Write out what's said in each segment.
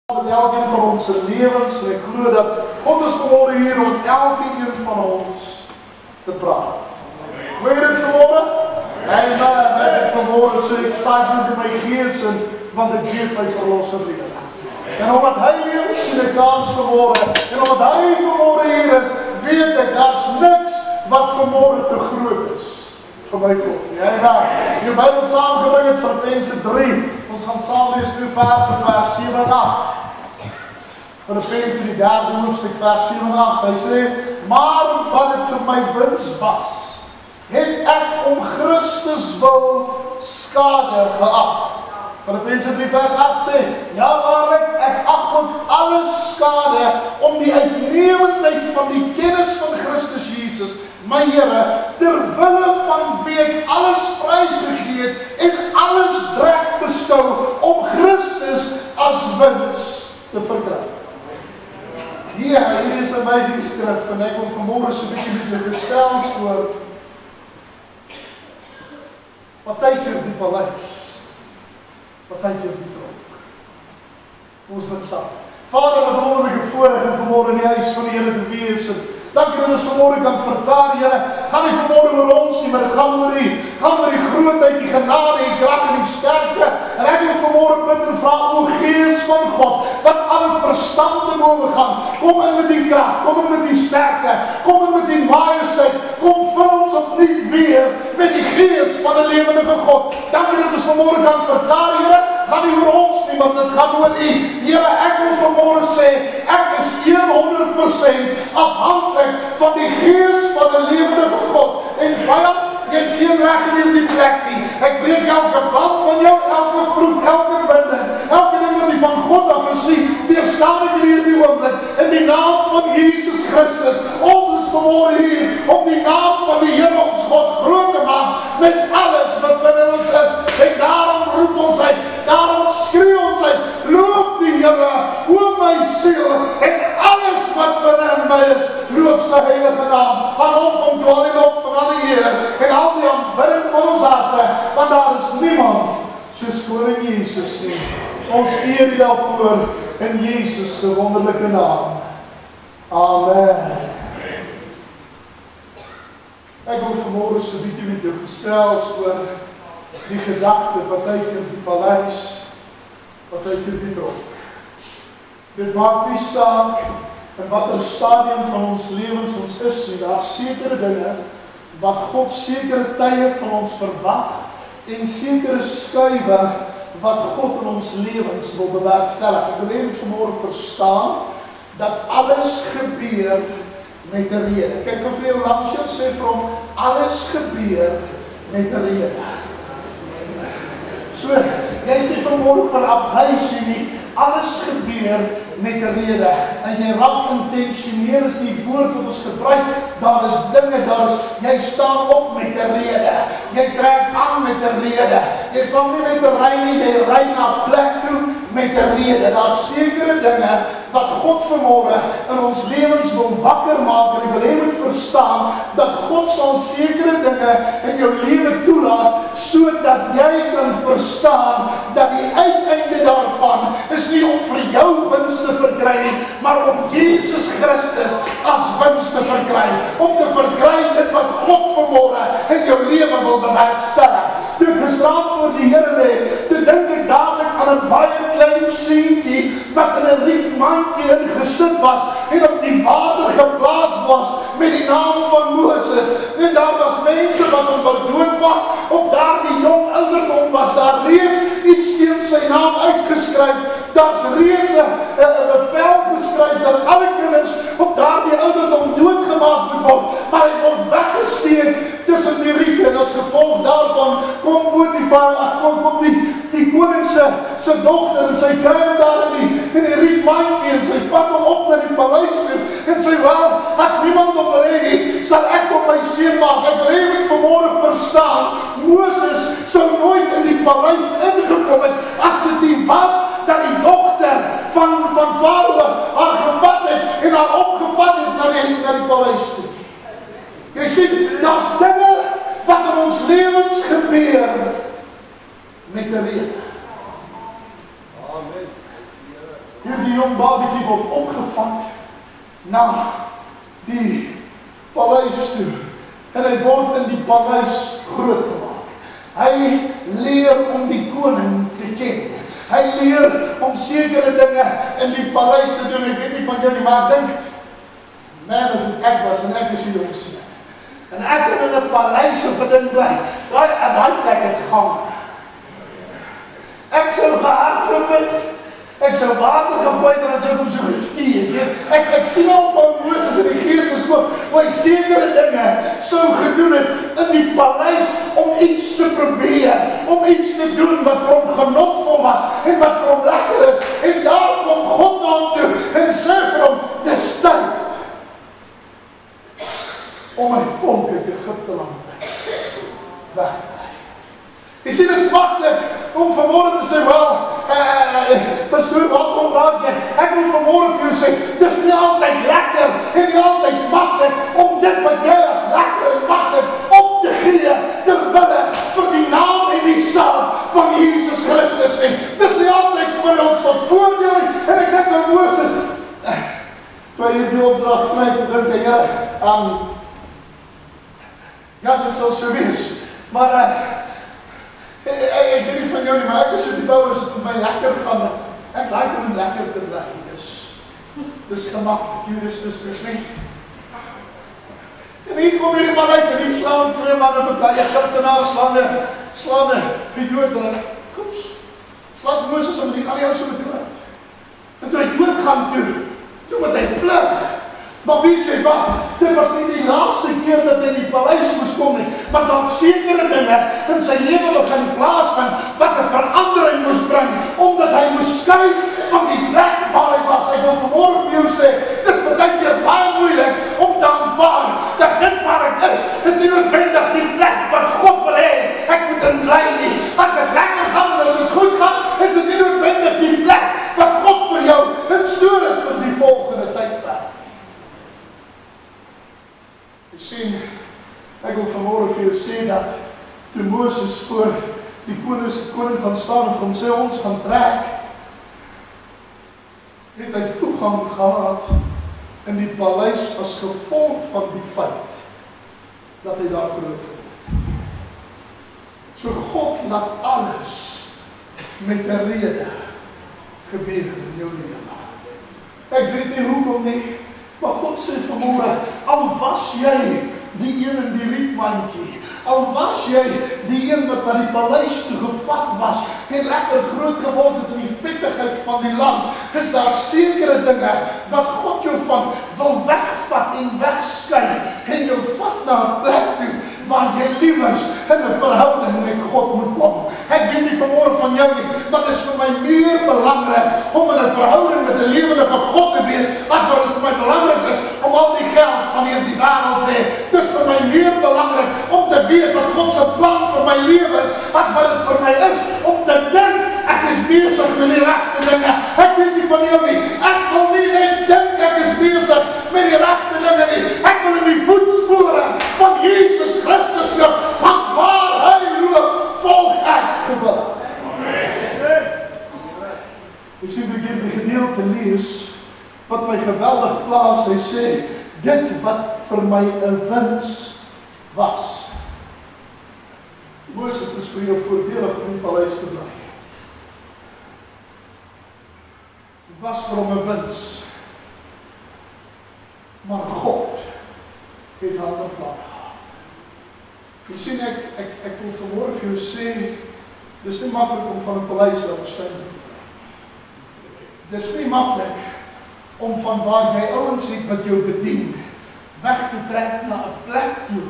in elkeen van onze levens, en ik glo dat God is vanmorgen hier om elkeen van ons te praten. Wil je dit vanmorgen? Amen. Ik ben vanmorgen zo excited in mijn geest, want het geeft mij verlossen weer. En omdat hij hier is in de kans vanmorgen, en omdat hij vanmorgen hier is, weet ik dat is niks wat vanmorgen te groot is. Voor mij God. Amen. Je Bijbel samengebrengt van Filippenzen 3. Ons gaan samen lezen nu vers 7 en 8. Filippenzen die derde hoofdstuk vers 7 en 8. Hij zegt, maar wat het voor mij winst was, het ik om Christus wil schade geacht. Filippenzen 3 vers 8 zegt, ja waarlijk, ik acht ook alles schade om die uitnemendheid van die kennis van Christus Jezus, mijn Heere, terwille van wie ik alles prijsgegeven en alles dreig beschouw om Christus als winst te verkrijgen. Ja, hier is een wijzingskrif en ik wil vanmorgen zo'n beetje met jullie gesels oor partykeer die paleis, partykeer die tronk. Ons bid saam. Vader, wat wonderlijke voorrecht om vanmorgen in die huis van die Here te wees. Dank u dat ons vanmorgen kan verklaar, Here. Gaan nie vanmorgen oor ons nie, maar het gaan oor die grootheid, die genade, die kracht en die sterkte. En ek wil vanmorgen bid en vraag, o Gees van God, wat alle verstand te mogen gaan. Kom in met die kracht, kom in met die sterkte, kom in met die majesteit. Kom vir ons opnieuw weer met die Gees van de levendige God. Dank u dat ons vanmorgen kan verklaar, Here. Gaan nie oor ons nie, maar dit gaan oor u. Here, ek wil vanmorgen sê, ek is 100% afhankelijk van die Gees van de levendige God. En vijand, jy het geen recht in die plek nie. Ek breek elke band van jou, elke vloek, elke binde, elke ding wat die van God af is nie, weerstaan ek in hierdie oomblik, in die naam van Jesus Christus. Ons is vanmorgen hier, om die naam van die Here ons God groot te maak, met alles wat binnen ons is. En daarom roep ons uit, daarom skree ons uit, loof die Here, o my siel, en alles wat binnen my is, loof sy heilige naam. Aan hom kom toe al die lof van al die Heer, en al die aanbidding van ons harte, want daar is niemand soos koning Jesus nie. Ons eer die daarvoor in Jesus se wonderlijke naam. Amen. Ek wil vanmorgen so bietjie met jou gesels oor die gedagte, partykeer die paleis, partykeer die tronk. Dit maak nie saak in watter stadium van ons lewens ons is nie. Daar is sekere dinge wat God sekere tye van ons verwag en sekere skuiwe wat God in ons lewens wil bewerkstellig. Ek wil net vanmorgen verstaan dat alles gebeur met 'n rede. Kyk vir jou langs jou, sê vir hom, alles gebeur met 'n rede. So, jy is nie vanmorgen per abhuisie nie, alles gebeur met 'n rede. En jy raak intentioneel is die woord wat ons gebruik, daar is dinge, jy staan op met 'n rede. Jy trek aan met 'n rede. Jy vang nie met 'n ry nie, jy ry na plek toe met 'n rede. Daar is sekere dinge wat God vanmorgen in ons lewens wil wakker maak, en ek wil jy moet verstaan, dat God sal sekere dinge in jou lewe toelaat, sodat jy kan verstaan, dat die uiteinde daarvan is nie om vir jou winst te verkry nie, maar om Jesus Christus as winst te verkry, om te verkry dit wat God vanmorgen in jou lewe wil bewerkstellig. Toe ek gisterand voor die Here lê, toe dink ek dadelijk aan 'n baie klein seentjie wat in 'n rietmandjie ingesit was en op die water geplaas was met die naam van Moses. En daar was mense wat hom wou doodmaak. Op daardie jong ouderdom was daar reeds iets teen sy naam uitgeskryf. Daar's reeds 'n bevel geskryf dat alle kinders op daardie ouderdom doodgemaak moet word, maar hy word weggesteek tussen die riete, en as gevolg daarvan kom Potifar, kom die koning se dogter, en sy kry hom daar in die rietmandjie, en sy vat hom op na die paleis toe, en sy wel, as niemand hom wil hê nie, sal ek op my seun maak. Ek wil hê jy moet vanmorgen verstaan, Moses sou nooit in die paleis ingekom het, as dit nie was dat die dogter van Farao haar gevat het, en haar opgevat het na die paleis toe. Jy sien, daar's dinge wat in ons lewens gebeur met 'n rede. Amen. Hier toe die jong babietjie word opgevat na die paleis toe. En hy word in die paleis groot gemaak. Hy leer om die koning te ken. Hy leer om sekere dinge in die paleis te doen. Ek weet nie van jou nie, maar ek dink, man, as dit ek was, en ek is die jongste. En ek kan in 'n paleis of 'n ding bly, daai plek het gang. Ek sou gehardloop het, ek sou water gegooi het en dan sou ek hom so gesteek. Ek sien al van Moses in die gees gespook, hoe hy sekere dinge sou gedoen het in die paleis om iets te probeer, om iets te doen wat vir hom genotvol was en wat vir hom lekker is. En daar kom God na hom toe en sê vir hom, dis tyd om my volk uit Egipte land weg te kry. Jy sien, dit is maklik om vanmorgen te sê, pastoor, waarvan praat jy? Ek wil vanmorgen vir jou sê, dit is nie altyd lekker en nie altyd maklik om dit wat jy as lekker en maklik op te gee, terwille vir die naam en die saam van Jesus Christus. Dit is nie altyd vir ons tot voordeel, en ek dink aan Moses, toe hy die opdracht kry, te dink hy, ja, dit sal so wees, maar ek weet nie van jou nie, maar ek is so die bouw as het met my lekker gaan, ek like om lekker te bly, dis gemakkelijk, dis net. En hier kom hierdie man uit, en hier slaan twee man op mekaar, Egiptenaar slaan die Jood, en kom, slaat Moses om, die gaan jou so dood. En toe hy dood gaan toe moet hy vlug. Maar weet jy wat, dit was nie die laaste keer dat hy in die paleis moes kom nie, maar dan sekere dinge in sy lewe nog in plaas van wat 'n verandering moes bring, omdat hy moes skuif van die plek waar hy was. Ek wil vanmorgen vir jou sê, dis baie keer baie moeilik om te aanvaar dat dit waar ek is nie noodwendig die plek wat God wil hê ek moet in bly nie. As dit lekker gaan en as dit goed gaan, is dit nie noodwendig die plek wat God vir jou instoor het vir die volgende tydperk. Sien, ek wil vanmorgen vir jou sê dat toe Moses voor die koning gaan staan en vir hom sê ons gaan trek, het hy toegang gehad in die paleis as gevolg van die feit dat hy daar groot geword. So God laat alles met 'n rede gebeur in jou lewe. Ek weet nie hoekom nie, maar God sê vanmorgen, al was jy die een in die rietmandjie, al was jy die een wat na die paleis toe gevat was, en lekker groot geword het in die vettigheid van die land, is daar sekere dinge wat God jou van wil wegvat en wegskuif, en jou vat na 'n plek toe, waar jy liewers in 'n verhouding met God moet kom. Ek weet nie vanmorgen van jou nie, maar dit is vir my meer belangrik om in 'n verhouding met 'n lewendige God te wees, as wat het vir my belangrik is om al die geld van hierdie wêreld te hê. Dit is vir my meer belangrik om te weet wat God se plan vir my lewe is, as wat dit vir my is om te dink ek is besig met die regte dinge. Ek weet nie van jou nie, ek wil nie net dink ek is besig met die regte dinge nie. Ek wil in die voetspore van Jesus Christus loop, want waar hy loop, volg ek gewillig. Jy sien, ek hier die gedeelte lees, wat my geweldig plaas, hy sê, dit wat vir my 'n wins was. Moses, is vir jou voordelig om in die paleis te bly. Dit was vir hom 'n wins. Maar God het haar plan gehad. Jy sien, ek wil vanmorgen vir jou sê, dis nie maklik om van 'n paleis af te bly. Dis nie maklik om van waar jy ouens het wat jou bedien, weg te trek na 'n plek toe,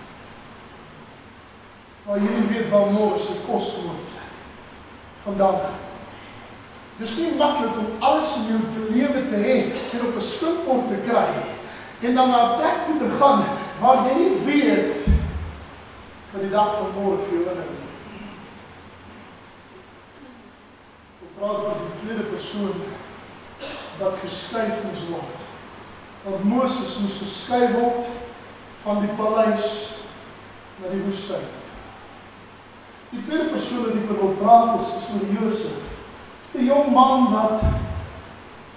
waar jy nie weet waar môre se kos word vandaan. Dis nie maklik om alles in jou lewe te hê en op 'n skipbord te kry, en dan na 'n plek toe te gaan, waar jy nie weet wat die dag van môre vir jou inhou. Ek praat oor die tweede persoon wat geskuif moes word. Want Moses moes geskuif word van die paleis na die woestyn. Die tweede persoon wat ek wil praat is oor Josef. 'n jong man wat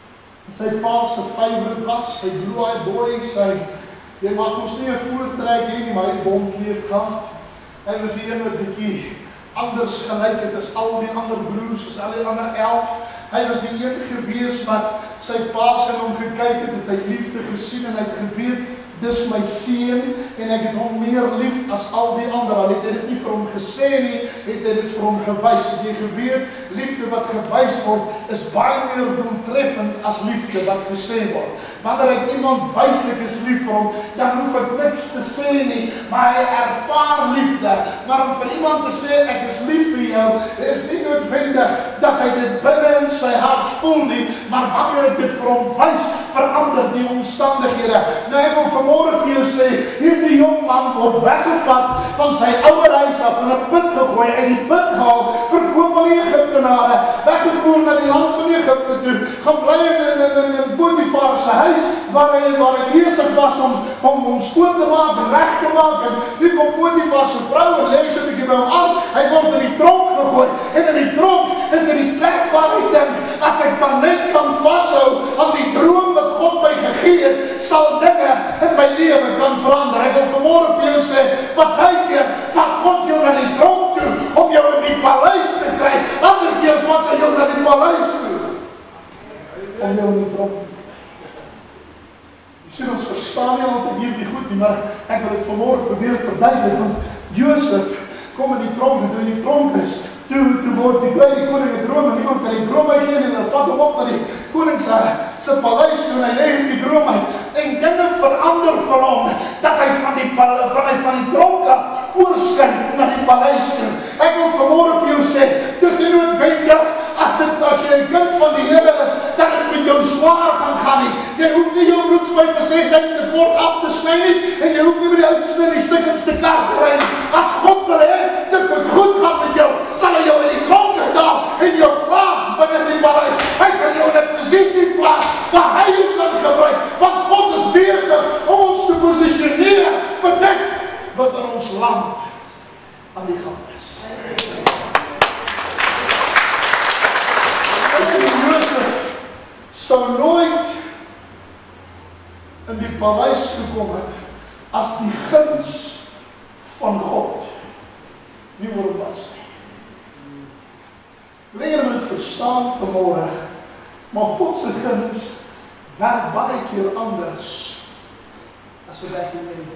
sy pa se favorite was, sy blue-eyed boy, jy mag ons nie 'n voortrek hê nie, maar hy het bonkleed gehad. Hy was die een wat bietjie anders gelyk het as al die ander broers, as al die ander 11. Hy was die een gewees wat sy pa in hom gekyk het hy liefde gesien en hy het geweet, dis my seun en ek het hom meer lief as al die ander. Al het hy dit nie vir hom gesê nie, het hy dit vir hom gewys. Het jy geweet, liefde wat gewys word, is baie meer doeltreffend as liefde wat gesê word. Wanneer ek iemand wys ek is lief vir hom, dan hoef ek niks te sê nie, maar hy ervaar liefde. Maar om vir iemand te sê, ek is lief vir jou, is nie noodwendig dat hy dit binne in sy hart voel nie, maar wanneer ek dit vir hom wys, verander die omstandighede. Nou ek wil vanmôre vir jou sê, hierdie jong man word weggevat van sy ouerhuis af, in 'n put gegooi, uit die put gehaal, verkoop aan die Egiptenare, weggevoer na die land van Egipte toe, gaan bly in Potifar se huis, waar hy besig was om skoon te maak, reg te maak, en nu kom Potifar se vrou en lê so 'n bietjie by hom aan, hy word in die tronk gegooi, en in die tronk is dit die plek waar hy dink, as ek maar net kan vashou aan die droom wat God my gegee het, sal dinge in my lewe kan verander. Ek wil vanmôre vir jou sê, partykeer vat God jou na die tronk toe, om jou in die paleis te kry, ander keer vat hy jou na die paleis toe, om jou in die tronk te kry. Jy sien, ons verstaan nie altyd hierdie goed nie, maar ek wil dit vanmôre probeer verduidelik, want Josef kom in die tronk, en toe in die tronk is, toe word die koning 'n droom, en niemand kan die droom uitgee, en hulle vat hom op na die koning se paleis toe, en hy lê in die droom uit, en dinge verander vir hom, dat hy van die tronk af oorskuif na die paleis toe. Ek wil vanmôre vir jou sê, dis nie noodwendig as jy 'n kind van die Here is, dat dit met jou swaar gaan nie. Jy hoef nie jou bloedspype 6 dae te kort af te sny nie, en jy hoef nie met die oudste en die stikkenste kar te ry nie. As God wil hê, dit moet goed gaan met jou, sal hy jou in die tronk gedaan en jou plaas binne die paleis. Hy sal jou in 'n posisie plaas waar hy jou kan gebruik, want God is besig om ons te posisioneer vir dit wat in ons land aan die gang is. Josef sou nooit in die paleis gekom het as die guns van God nie oor was nie. Leer moet verstaan vanmôre, maar God se guns werk baie keer anders as wat ek weet.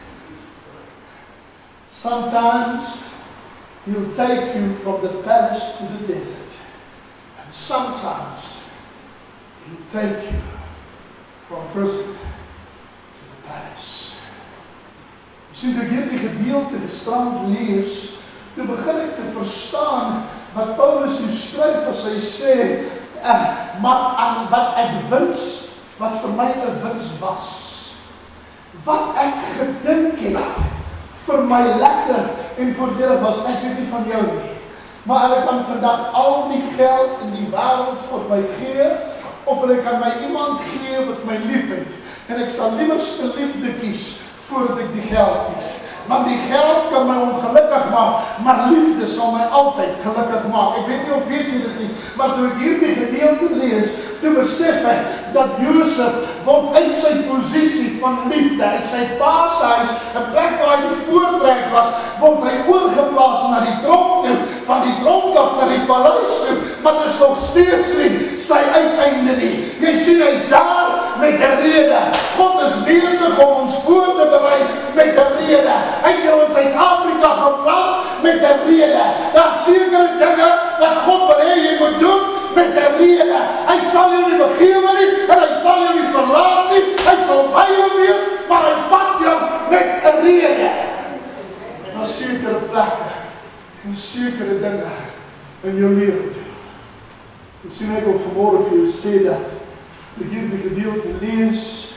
Sometimes He'll take you from the palace to the desert. And sometimes He'll take you from prison to the palace. Jy sien, toe ek hierdie gedeelte gestrand lees, toe begin ek te verstaan wat Paulus hier skryf as hy sê, maar aan wat ek wins, wat vir my 'n wins was. Wat ek gedink het vir my lekker en voordelig was, ek weet nie van jou nie, maar hulle kan vandag al die geld in die wêreld vir my gee, of hulle kan my iemand gee wat my lief het, en ek sal liewerste liefde kies, voordat ek die geld kies. Want die geld kan my ongelukkig maak, maar liefde sal my altyd gelukkig maak. Ek weet nie of weet jy dit nie, maar toe ek hierdie gedeelte lees, toe besef ek dat Josef word uit sy posisie van liefde, uit sy pa se huis, 'n plek waar hy die voortrek was, word hy oorgeplaas na die tronk toe, van die tronk af na die paleis toe, maar dit is nog steeds nie sy uiteinde nie. Jy sien, hy is daar met 'n rede. God is besig om ons voor te berei met 'n rede. Hy het jou in Suid-Afrika geplant met 'n rede. Daar sekere dinge wat God wil hê jy moet doen met 'n rede. Hy sal jou nie begewe nie, en hy sal jou nie verlaat nie. Hy sal by jou wees, maar hy vat jou met 'n rede. Na sekere plekke en sekere dinge in jou lewe. Jy sien, ek wil vanmôre vir jou sê dat ek hierdie gedeelte lees,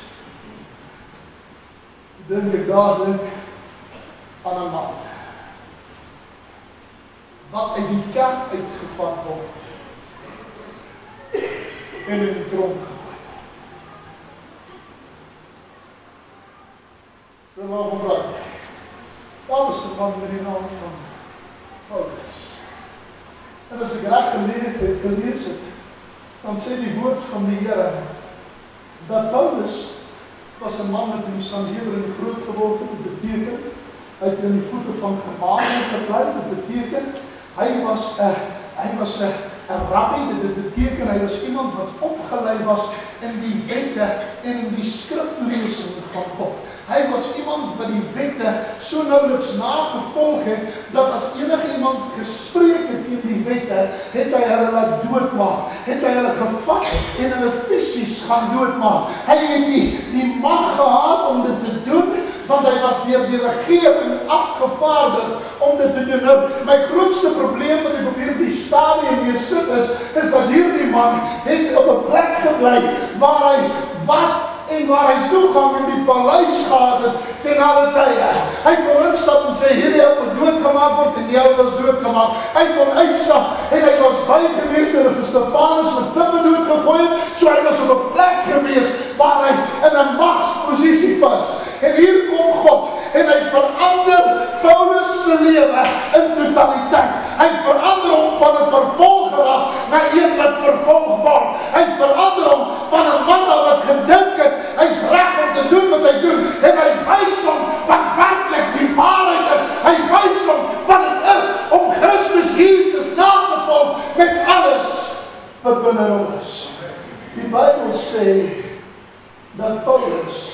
dink ek dadelik aan 'n man wat uit die kerk uitgevat word en in die tronk gegooi. Vir my gebruik. Daar was 'n man met die naam van Paulus. En as ek reg gelees het, dan sê die woord van die Here, dat Paulus was 'n man wat in die Sanhedrin groot geword het. Dit beteken, hy het in die voete van Gamaliel gebly. Dit beteken, hy was 'n rabbi. Dit beteken, hy was iemand wat opgelei was in die wette en in die skriflesing van God. Hy was iemand wat die wette so nauwelijks nagevolg het, dat as enige iemand gespreek het teen die wette, het hy hulle laat doodmaak, het hy hulle gevat en hulle fisies gaan doodmaak. Hy het die mag gehad om dit te doen, want hy was deur die regering afgevaardig om dit te doen. Nou, my grootste probleem wat ek op hierdie stadium mee sit is dat hierdie man het op 'n plek gebly waar hy was en waar hy toegang in die paleis gehad het ten alle tye. Hy kon instap en sê, hierdie ou moet doodgemaak word en die ou was doodgemaak. Hy kon uitstap en hy was by gewees deur 'n Stefanus met klippe doodgegooi het, so hy was op 'n plek gewees waar hy in 'n magsposisie was. En hier kom God en hy verander Paulus se lewe in totaliteit. Hy verander hom van 'n vervolger na een wat vervolg word. Hy verander hom van 'n man wat gedink het hy's reg om te doen wat hy doen, en hy wys hom wat werklik die waarheid is. Hy wys hom wat dit is om Christus Jesus na te volg met alles wat binne hom is. Die Bybel sê dat Paulus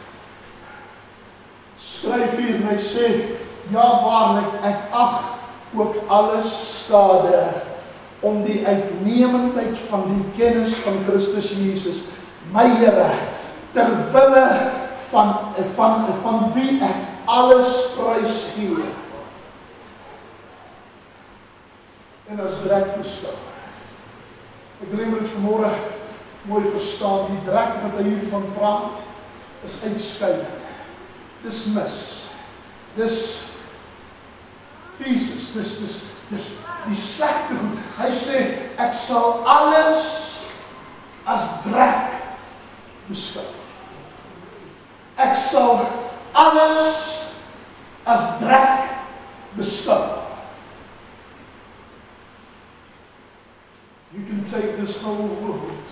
skryf hier en hy sê, ja waarlik, ek ag ook alles skade om die uitnemendheid van die kennis van Christus Jesus, my Here, ter wille van wie ek alles prys gee. En as drek beskou. Ek wil net vanmôre mooi verstaan, die drek wat hy hiervan praat, is uitskeiding. Dis mis. Dis feces, dis die slegte goed. Hy sê, ek sal alles as drek beskou. Ek sal alles as drek beskou. You can take this whole world,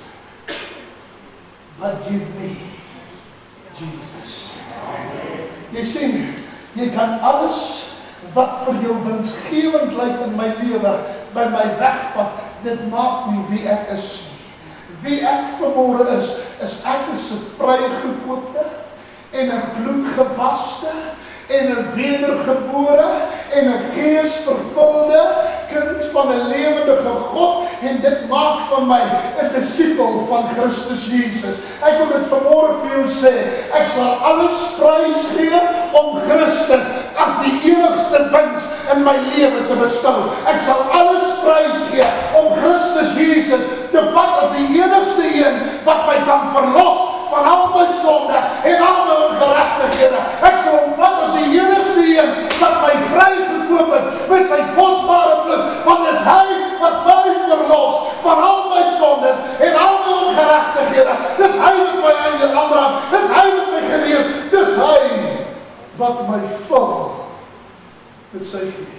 but give me Jesus. Jy sien, jy kan alles wat vir jou winsgewend lyk in my lewe, by my wegvat, dit maak nie wie ek is nie. Wie ek vanmôre is ek is 'n vrygekoopte en 'n bloedgewaste en 'n wedergebore en 'n geesvervulde kind van 'n lewendige God, en dit maak van my 'n disipel van Christus Jesus. Ek wil dit vanmôre vir jou sê, ek sal alles prys gee om Christus as die enigste wins in my lewe te beskou. Ek sal alles prys gee om Christus Jesus te vat as die enigste een wat my kan verlos van al my sonde en al my ongeregtighede. Ek sal hom vat as die enigste een wat my vrygekoop het met sy kosbare bloed, want dis hy wat my verlos van al my sondes en al my ongeregtighede. Dis hy wat my aanraak, dis hy wat my genees, dis hy wat my vul met sy gees.